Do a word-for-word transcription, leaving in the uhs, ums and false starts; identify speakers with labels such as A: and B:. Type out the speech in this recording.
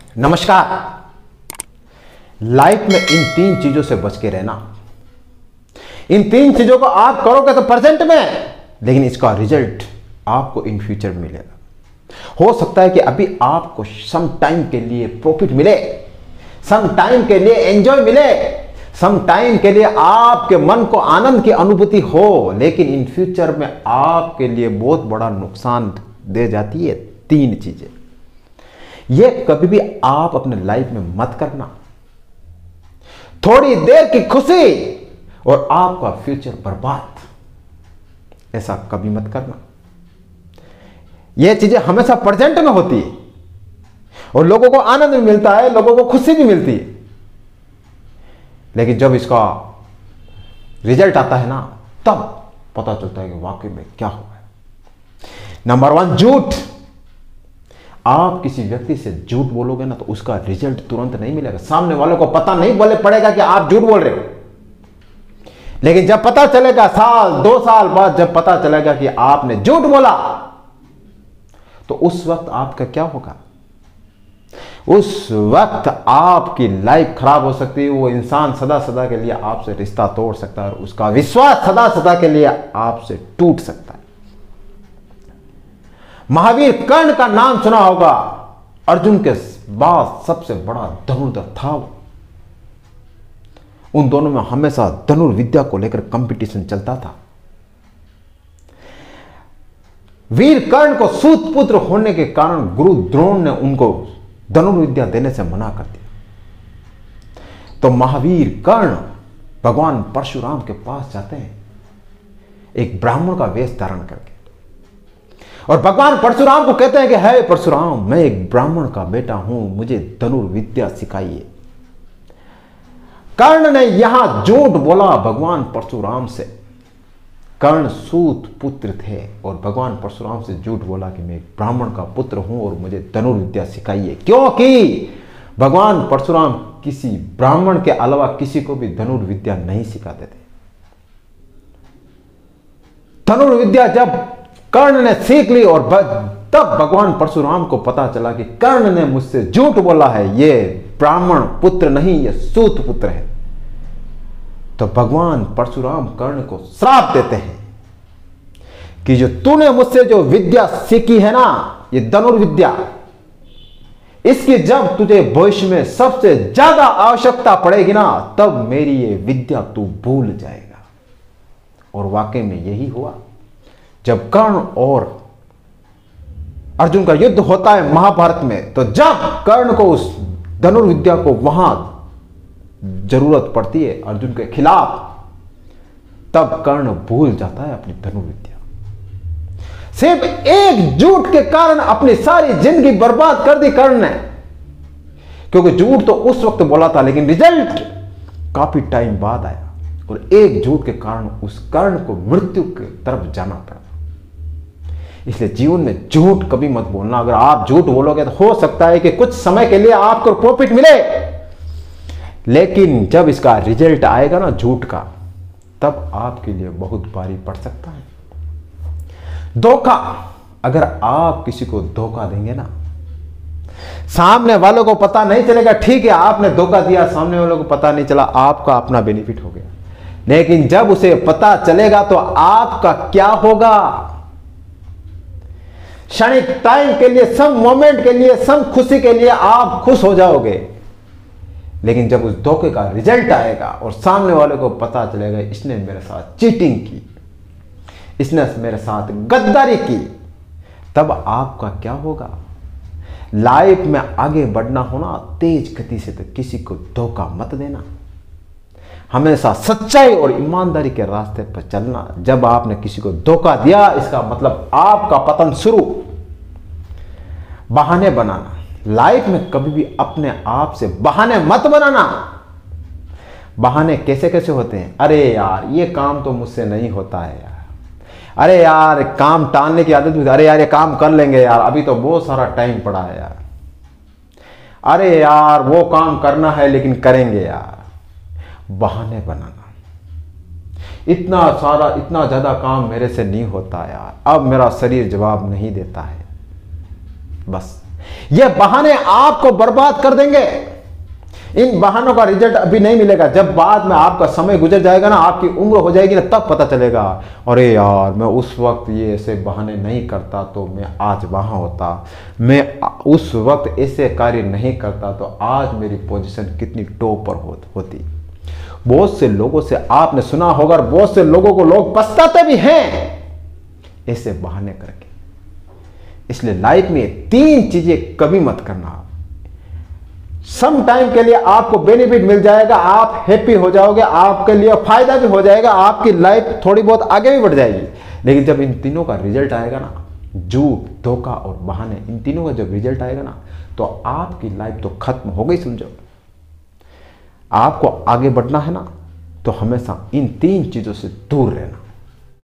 A: नमस्कार। लाइफ में इन तीन चीजों से बच के रहना। इन तीन चीजों को आप करोगे तो प्रेजेंट में, लेकिन इसका रिजल्ट आपको इन फ्यूचर में मिलेगा। हो सकता है कि अभी आपको सम टाइम के लिए प्रॉफिट मिले, सम टाइम के लिए एंजॉय मिले, सम टाइम के लिए आपके मन को आनंद की अनुभूति हो, लेकिन इन फ्यूचर में आपके लिए बहुत बड़ा नुकसान दे जाती है तीन चीजें। यह कभी भी आप अपने लाइफ में मत करना। थोड़ी देर की खुशी और आपका फ्यूचर बर्बाद, ऐसा कभी मत करना। यह चीजें हमेशा प्रेजेंट में होती है और लोगों को आनंद भी मिलता है, लोगों को खुशी भी मिलती है, लेकिन जब इसका रिजल्ट आता है ना, तब पता चलता है कि वाकई में क्या हुआ है। नंबर वन, झूठ। आप किसी व्यक्ति से झूठ बोलोगे ना तो उसका रिजल्ट तुरंत नहीं मिलेगा। सामने वालों को पता नहीं बोले पड़ेगा कि आप झूठ बोल रहे हो, लेकिन जब पता चलेगा, साल दो साल बाद जब पता चलेगा कि आपने झूठ बोला, तो उस वक्त आपका क्या होगा? उस वक्त आपकी लाइफ खराब हो सकती है। वो इंसान सदा सदा के लिए आपसे रिश्ता तोड़ सकता है और उसका विश्वास सदा सदा के लिए आपसे टूट सकता है। महावीर कर्ण का नाम सुना होगा। अर्जुन के बाद सबसे बड़ा धनुर्धर था वो। उन दोनों में हमेशा धनुर्विद्या को लेकर कंपटीशन चलता था। वीर कर्ण को सूत पुत्र होने के कारण गुरु द्रोण ने उनको धनुर्विद्या देने से मना कर दिया। तो महावीर कर्ण भगवान परशुराम के पास जाते हैं एक ब्राह्मण का वेश धारण करके, और भगवान परशुराम को कहते हैं कि हे परशुराम, मैं एक ब्राह्मण का बेटा हूं, मुझे धनुर्विद्या सिखाइए। कर्ण ने यहां झूठ बोला भगवान परशुराम से। कर्ण सूत पुत्र थे और भगवान परशुराम से झूठ बोला कि मैं एक ब्राह्मण का पुत्र हूं और मुझे धनुर्विद्या सिखाइए, क्योंकि भगवान परशुराम किसी ब्राह्मण के अलावा किसी को भी धनुर्विद्या नहीं सिखाते थे। धनुर्विद्या जब कर्ण ने सीख ली और तब भगवान परशुराम को पता चला कि कर्ण ने मुझसे झूठ बोला है, यह ब्राह्मण पुत्र नहीं, यह सूत पुत्र है। तो भगवान परशुराम कर्ण को श्राप देते हैं कि जो तूने मुझसे जो विद्या सीखी है ना, ये धनुर्विद्या, इसकी जब तुझे भविष्य में सबसे ज्यादा आवश्यकता पड़ेगी ना, तब मेरी ये विद्या तू भूल जाएगा। और वाकई में यही हुआ। जब कर्ण और अर्जुन का युद्ध होता है महाभारत में, तो जब कर्ण को उस धनुर्विद्या को वहां जरूरत पड़ती है अर्जुन के खिलाफ, तब कर्ण भूल जाता है अपनी धनुर्विद्या। सिर्फ एक झूठ के कारण अपनी सारी जिंदगी बर्बाद कर दी कर्ण ने, क्योंकि झूठ तो उस वक्त बोला था, लेकिन रिजल्ट काफी टाइम बाद आया और एक झूठ के कारण उस कर्ण को मृत्यु की तरफ जाना पड़ा। इसलिए जीवन में झूठ कभी मत बोलना। अगर आप झूठ बोलोगे तो हो सकता है कि कुछ समय के लिए आपको प्रॉफिट मिले, लेकिन जब इसका रिजल्ट आएगा ना झूठ का, तब आपके लिए बहुत भारी पड़ सकता है। धोखा। अगर आप किसी को धोखा देंगे ना, सामने वालों को पता नहीं चलेगा, ठीक है आपने धोखा दिया, सामने वालों को पता नहीं चला, आपका अपना बेनिफिट हो गया, लेकिन जब उसे पता चलेगा तो आपका क्या होगा? क्षणिक टाइम के लिए, सम मोमेंट के लिए, सम खुशी के लिए आप खुश हो जाओगे, लेकिन जब उस धोखे का रिजल्ट आएगा और सामने वाले को पता चलेगा इसने मेरे साथ चीटिंग की, इसने मेरे साथ गद्दारी की, तब आपका क्या होगा? लाइफ में आगे बढ़ना होना तेज गति से, तो किसी को धोखा मत देना। हमेशा सच्चाई और ईमानदारी के रास्ते पर चलना। जब आपने किसी को धोखा दिया, इसका मतलब आपका पतन शुरू। बहाने बनाना। लाइफ में कभी भी अपने आप से बहाने मत बनाना। बहाने कैसे कैसे होते हैं? अरे यार ये काम तो मुझसे नहीं होता है यार, अरे यार काम टालने की आदत, अरे यार ये काम कर लेंगे यार, अभी तो बहुत सारा टाइम पड़ा है यार, अरे यार वो काम करना है लेकिन करेंगे यार। बहाने बनाना। इतना सारा इतना ज्यादा काम मेरे से नहीं होता यार, अब मेरा शरीर जवाब नहीं देता है, बस ये बहाने आपको बर्बाद कर देंगे। इन बहानों का रिजल्ट अभी नहीं मिलेगा, जब बाद में आपका समय गुजर जाएगा ना, आपकी उम्र हो जाएगी ना, तब पता चलेगा अरे यार मैं उस वक्त ये ऐसे बहाने नहीं करता तो मैं आज वहां होता, मैं उस वक्त ऐसे कार्य नहीं करता तो आज मेरी पोजीशन कितनी टॉप पर हो, होती। बहुत से लोगों से आपने सुना होगा, बहुत से लोगों को लोग पछताते भी हैं ऐसे बहाने करके। इसलिए लाइफ में तीन चीजें कभी मत करना। सम टाइम के लिए आपको बेनिफिट मिल जाएगा, आप हैप्पी हो जाओगे, आपके लिए फायदा भी हो जाएगा, आपकी लाइफ थोड़ी बहुत आगे भी बढ़ जाएगी। लेकिन जब इन तीनों का रिजल्ट आएगा ना, झूठ, धोखा और बहाने, इन तीनों का जब रिजल्ट आएगा ना, तो आपकी लाइफ तो खत्म हो गई समझो। आपको आगे बढ़ना है ना, तो हमेशा इन तीन चीजों से दूर रहना।